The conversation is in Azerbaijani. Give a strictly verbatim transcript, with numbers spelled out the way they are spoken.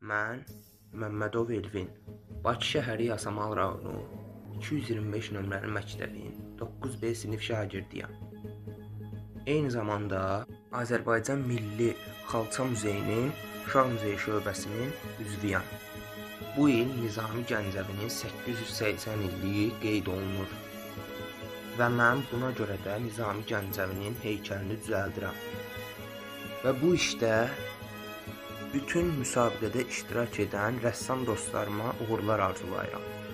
Mən Məmmədov Elvin, Bakı şəhəri Yasamal rayonu iki yüz iyirmi beş nömrəli məktəbin doqquz B sinif şagirdiyəm. Eyni zamanda Azərbaycan Milli Xalça Muzeyinin Uşaq Muzeyi şöbəsinin üzvüyəm. Bu il Nizami Gəncəvinin səkkiz yüz səksən illiyi qeyd olunur və mən buna görə də Nizami Gəncəvinin heykəlini düzəldirəm. Və bu işdə bütün müsabiqədə iştirak edən rəssam dostlarıma uğurlar arzulayıram.